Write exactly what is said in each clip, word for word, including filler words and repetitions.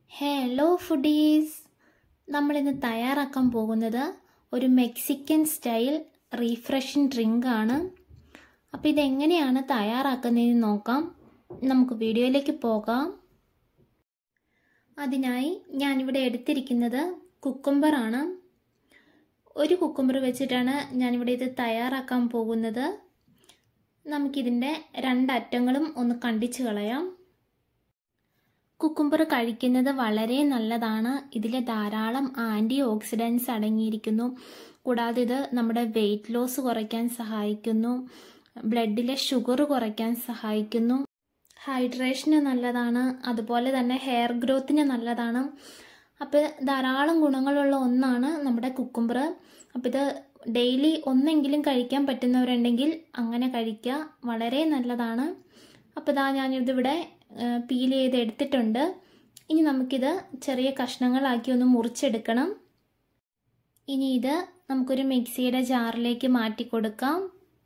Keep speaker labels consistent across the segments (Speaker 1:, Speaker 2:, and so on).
Speaker 1: Hello foodies, നമ്മളിന്ന് തയ്യാറാക്കാൻ പോകുന്നത് ഒരു മെക്സിക്കൻ സ്റ്റൈൽ റീഫ്രഷിംഗ് ഡ്രിങ്ക് ആണ്. അപ്പോൾ ഇതെങ്ങനെയാണ് തയ്യാറാക്കുന്നതെന്ന് നോക്കാം. നമുക്ക് വീഡിയോയിലേക്ക് പോകാം. അതിനായി ഞാനിവിടെ എടുത്തിരിക്കുന്നത് കുക്കുംബറാണ്. ഒരു കുക്കുംബർ വെച്ചിട്ടാണ് ഞാനിവിടെ ഇത് തയ്യാറാക്കാൻ പോകുന്നത്. നമുക്കിതിൻ്റെ രണ്ടറ്റങ്ങളും ഒന്ന് കണ്ടിച്ച് കളയാം. കുക്കുംബർ കഴിക്കുന്നത് വളരെ നല്ലതാണ്. ഇതിൽ ധാരാളം ആൻറ്റി ഓക്സിഡൻസ് അടങ്ങിയിരിക്കുന്നു. കൂടാതെ ഇത് നമ്മുടെ വെയിറ്റ് ലോസ് കുറയ്ക്കാൻ സഹായിക്കുന്നു, ബ്ലഡിലെ ഷുഗർ കുറയ്ക്കാൻ സഹായിക്കുന്നു, ഹൈഡ്രേഷന് നല്ലതാണ്, അതുപോലെ തന്നെ ഹെയർ ഗ്രോത്തിന് നല്ലതാണ്. അപ്പോൾ ധാരാളം ഗുണങ്ങളുള്ള ഒന്നാണ് നമ്മുടെ കുക്കുംബർ. അപ്പോൾ ഇത് ഡെയിലി ഒന്നെങ്കിലും കഴിക്കാൻ പറ്റുന്നവരുണ്ടെങ്കിൽ അങ്ങനെ കഴിക്കുക, വളരെ നല്ലതാണ്. അപ്പോൾ ഇതാ ഞാനിതിവിടെ പീൽ ചെയ്ത് എടുത്തിട്ടുണ്ട്. ഇനി നമുക്കിത് ചെറിയ കഷ്ണങ്ങളാക്കി ഒന്ന് മുറിച്ചെടുക്കണം. ഇനി ഇത് നമുക്കൊരു മിക്സിയുടെ ജാറിലേക്ക് മാറ്റി കൊടുക്കാം.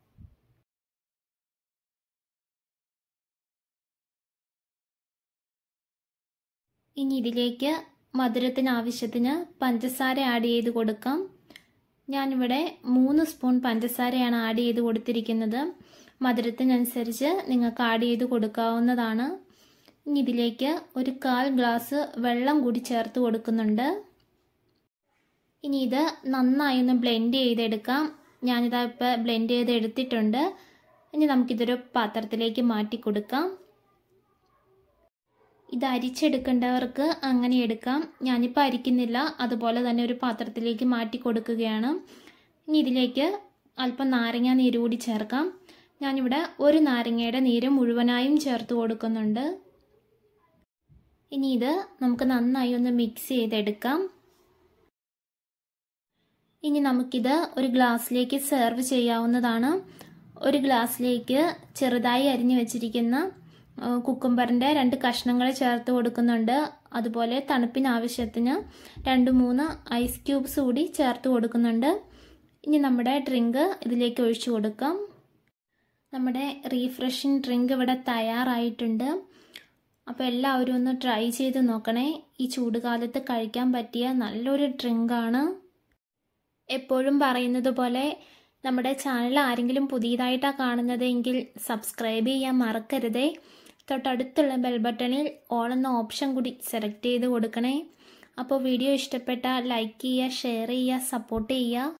Speaker 1: ഇനി ഇതിലേക്ക് മധുരത്തിന് ആവശ്യത്തിന് പഞ്ചസാര ആഡ് ചെയ്ത് കൊടുക്കാം. ഞാനിവിടെ മൂന്ന് സ്പൂൺ പഞ്ചസാരയാണ് ആഡ് ചെയ്ത് കൊടുത്തിരിക്കുന്നത്. മധുരത്തിനനുസരിച്ച് നിങ്ങൾക്ക് ആഡ് ചെയ്ത് കൊടുക്കാവുന്നതാണ്. ഇനി ഇതിലേക്ക് ഒരു കാൽ ഗ്ലാസ് വെള്ളം കൂടി ചേർത്ത് കൊടുക്കുന്നുണ്ട്. ഇനി ഇത് നന്നായി ഒന്ന് ബ്ലെൻഡ് ചെയ്തെടുക്കാം. ഞാനിതാ ഇപ്പോൾ ബ്ലെൻഡ് ചെയ്ത് എടുത്തിട്ടുണ്ട്. ഇനി നമുക്കിതൊരു പാത്രത്തിലേക്ക് മാറ്റി കൊടുക്കാം. ഇത് അരിച്ചെടുക്കേണ്ടവർക്ക് അങ്ങനെ എടുക്കാം. ഞാനിപ്പോൾ അരിക്കുന്നില്ല, അതുപോലെ തന്നെ ഒരു പാത്രത്തിലേക്ക് മാറ്റി കൊടുക്കുകയാണ്. ഇനി ഇതിലേക്ക് അല്പം നാരങ്ങ നീര് കൂടി ചേർക്കാം. ഞാനിവിടെ ഒരു നാരങ്ങയുടെ നീര് മുഴുവനായും ചേർത്ത് കൊടുക്കുന്നുണ്ട്. ഇനി ഇത് നമുക്ക് നന്നായി ഒന്ന് മിക്സ് ചെയ്തെടുക്കാം. ഇനി നമുക്കിത് ഒരു ഗ്ലാസ്സിലേക്ക് സെർവ് ചെയ്യാവുന്നതാണ്. ഒരു ഗ്ലാസ്സിലേക്ക് ചെറുതായി അരിഞ്ഞു വെച്ചിരിക്കുന്ന കുക്കുംബറിൻ്റെ രണ്ട് കഷ്ണങ്ങൾ ചേർത്ത് കൊടുക്കുന്നുണ്ട്. അതുപോലെ തണുപ്പിന് ആവശ്യത്തിന് രണ്ട് മൂന്ന് ഐസ് ക്യൂബ്സ് കൂടി ചേർത്ത് കൊടുക്കുന്നുണ്ട്. ഇനി നമ്മുടെ ഡ്രിങ്ക് ഇതിലേക്ക് ഒഴിച്ചു കൊടുക്കാം. നമ്മുടെ റീഫ്രഷിംഗ് ഡ്രിങ്ക് ഇവിടെ തയ്യാറായിട്ടുണ്ട്. അപ്പോൾ എല്ലാവരും ഒന്ന് ട്രൈ ചെയ്ത് നോക്കണേ. ഈ ചൂടുകാലത്ത് കഴിക്കാൻ പറ്റിയ നല്ലൊരു ഡ്രിങ്കാണ്. എപ്പോഴും പറയുന്നത് പോലെ നമ്മുടെ ചാനൽ ആരെങ്കിലും പുതിയതായിട്ടാണ് കാണുന്നതെങ്കിൽ സബ്സ്ക്രൈബ് ചെയ്യാൻ മറക്കരുതേ. തൊട്ടടുത്തുള്ള ബെൽ ബട്ടണിൽ ഓൾ എന്ന ഓപ്ഷൻ കൂടി സെലക്ട് ചെയ്ത് കൊടുക്കണേ. അപ്പോൾ വീഡിയോ ഇഷ്ടപ്പെട്ടാൽ ലൈക്ക് ചെയ്യുക, ഷെയർ ചെയ്യുക, സപ്പോർട്ട് ചെയ്യുക.